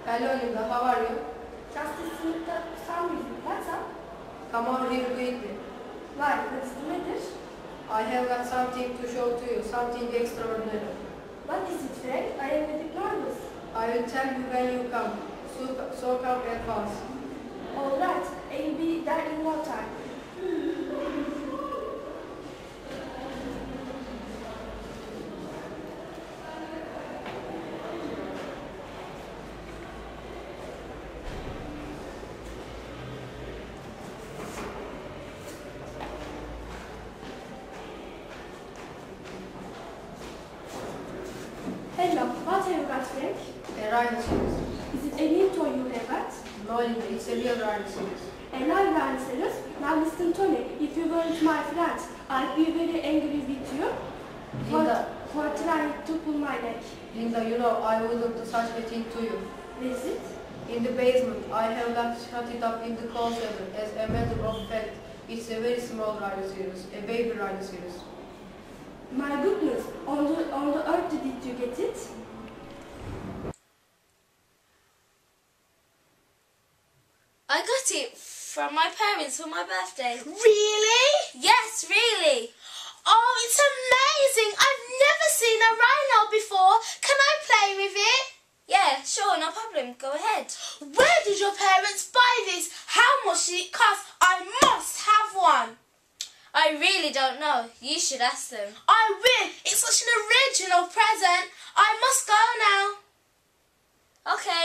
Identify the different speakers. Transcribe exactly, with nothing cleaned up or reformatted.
Speaker 1: Hello Linda, how are you?
Speaker 2: Just listening to some music. What's up?
Speaker 1: Come on here quickly.
Speaker 2: Why? What's the matter?
Speaker 1: I have got something to show to you, something extraordinary.
Speaker 2: What is it, Frank? I am a bit nervous.
Speaker 1: I will tell you when you come, so, so come at once.
Speaker 2: All right, I will be there in no time. Hello, what have you got, Frank?
Speaker 1: A rider series.
Speaker 2: Is it a new toy you have got?
Speaker 1: No Linda, it's a real rider series.
Speaker 2: A live dancers? Now listen, Tony, if you weren't my friend, I'd be very angry with you for,
Speaker 1: Linda.
Speaker 2: for trying to pull my neck.
Speaker 1: Linda, you know I wouldn't do such a thing to you.
Speaker 2: Is it?
Speaker 1: In the basement, I have got shut it up in the coal cellar. As a matter of fact, it's a very small rider series, a baby rider series.
Speaker 2: My goodness, on the, on the earth did you get it?
Speaker 3: I got it from my parents for my birthday.
Speaker 4: Really?
Speaker 3: Yes, really.
Speaker 4: Oh, it's amazing. I've never seen a rhino before. Can I play with it?
Speaker 3: Yeah, sure, no problem. Go ahead.
Speaker 4: Where did your parents buy this? How much did it cost? I must have one.
Speaker 3: I really don't know. You should ask them.
Speaker 4: I will. It's such an original present. I must go now.
Speaker 3: Okay.